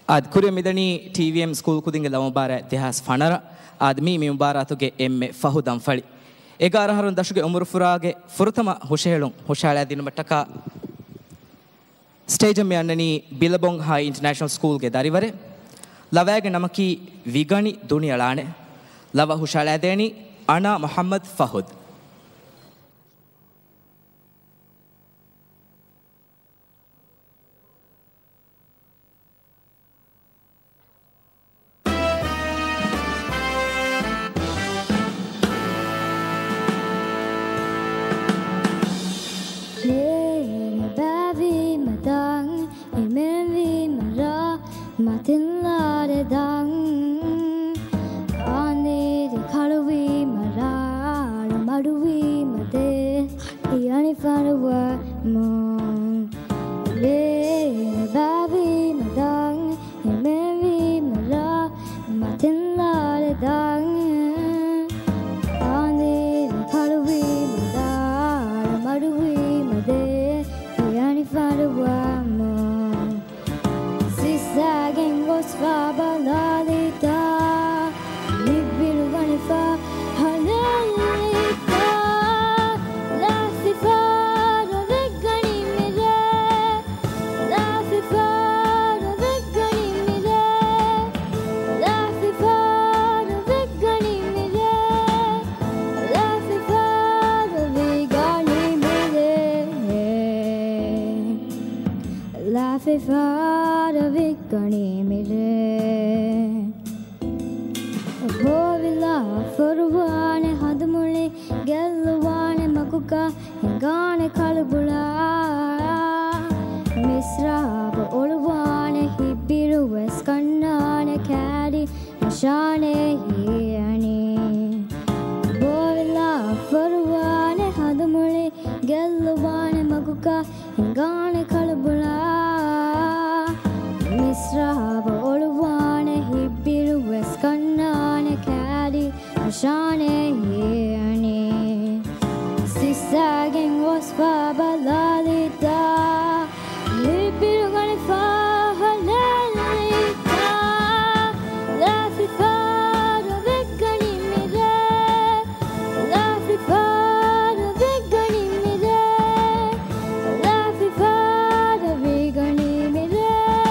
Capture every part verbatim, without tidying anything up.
ad kuriya midani T V M school kudinge la Mubaaraaiy itihas fanara admi mi Mubaaraatuge emme Fahdan fali egara harun dashuge umur furage furutama hushelun hushala dinumataka stage me annani Billabong High International School ge darivare lavage namaki Vigani Dhuni Alhaane lava hushala deni Anaa Mohamed Fahd Matin la de dang, ane de kalui mara, madui made, the only fun word mon. Le baby madang, maybe mara, matin la de dang, ane de kalui mara, madui made, the only fun word mon. Sagging was Fabalalita, Libilganifa, Halelita, Lafifa, Vigani Mide, Lafifa, Vigani Mide, Lafifa, Vigani Mide, Lafifa, Vigani Mide, Lafifa. Vigani mire Bovila Furwane Hadmule Gelwane Makuka Hingane Kalbula Misra Olwane Hibiru Weskanane Kadi Shane Hiani Bovila Furwane Hadmule Gelwane Makuka Hingane Kalbula Misrahaba Olwane Hibiru Weskanane Kadi Ashane Yeani Sisaging was Fabalalita Hibiru Ganifa Halelita Lafifa Vigani Mide Lafifa Vigani Mide Lafifa Vigani Mide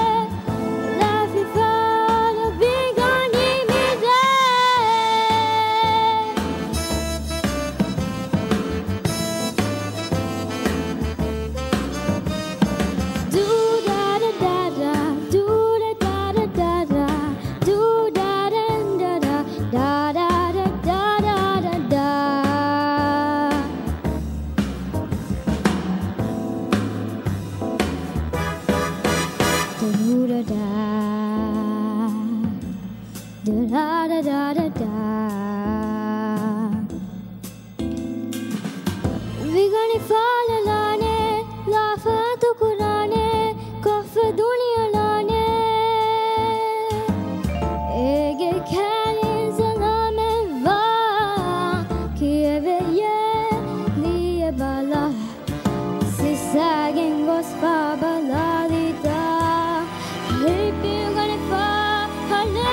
Da da da da da. Vigani falane, lafa to kurane, kafe Dhuni Alhaane. Ege kalin salame va, kieve ye liye bala, sisagin gos fabalalita, hippie gani fa hale.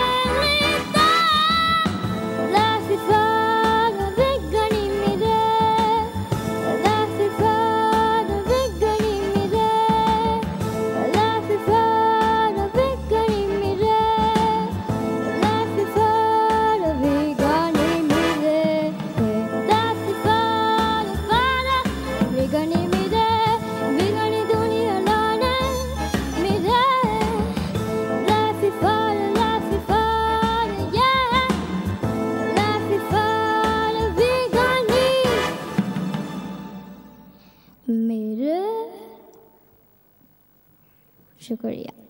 Shukriya.